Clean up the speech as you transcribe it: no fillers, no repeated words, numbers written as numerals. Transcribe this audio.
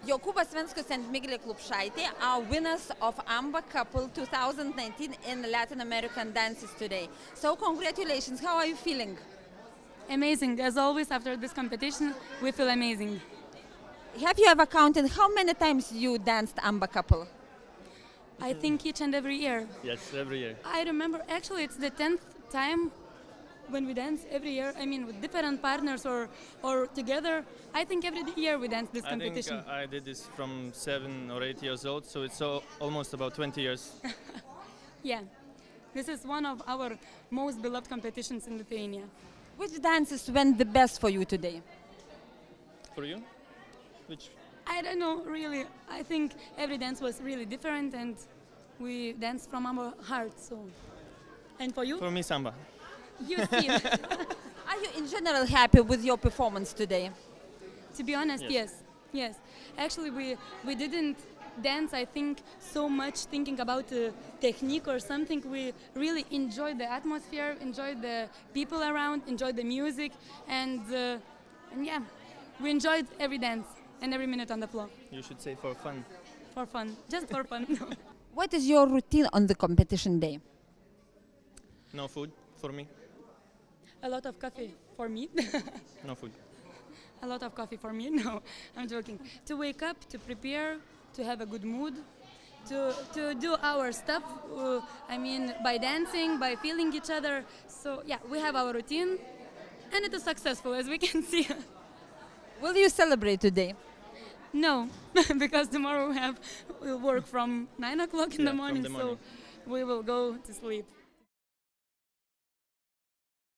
Jokūbas Venckus and Miglė Klupšaitė are winners of AMBA Couple 2019 in Latin American dances today. So congratulations, how are you feeling? Amazing. As always, after this competition, we feel amazing. Have you ever counted how many times you danced AMBA Couple? I think each and every year. Yes, every year. I remember, actually, it's the 10th time when we dance every year. I mean, with different partners or together. I think every year we dance this competition. I think I did this from 7 or 8 years old, so it's almost about 20 years. Yeah. This is one of our most beloved competitions in Lithuania. Which dances went the best for you today? For you? Which? I don't know, really. I think every dance was really different and we danced from our heart. So, and for you? For me, samba. You see. Are you in general happy with your performance today? To be honest, yes. Actually, we didn't dance, I think, so much thinking about technique or something. We really enjoyed the atmosphere, enjoyed the people around, enjoyed the music, and yeah, we enjoyed every dance and every minute on the floor. You should say for fun. For fun, just for fun. What is your routine on the competition day? No food for me. A lot of coffee for me. No food. A lot of coffee for me. No, I'm joking. To wake up, to prepare, to have a good mood, to do our stuff. I mean, by dancing, by feeling each other. So yeah, we have our routine, and it is successful, as we can see. Will you celebrate today? No, because tomorrow we'll work from 9 o'clock in the morning, so we will go to sleep.